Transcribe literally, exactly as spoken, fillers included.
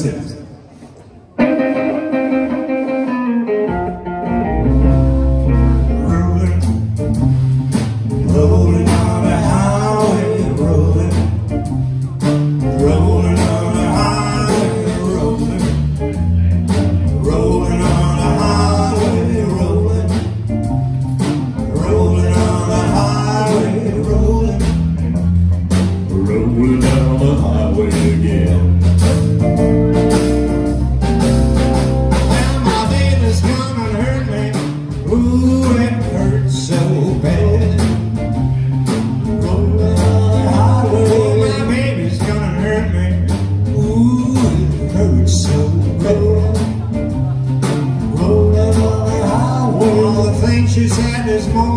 rolling on the highway, rolling, rolling on the highway, rolling, rolling on the highway, rolling, rolling on the highway, rolling, rolling down the highway again. Ooh, it hurts so bad. Rolling on the highway, my baby's gonna hurt me. Ooh, it hurts so bad. Rolling on the highway, all the things she said this morning.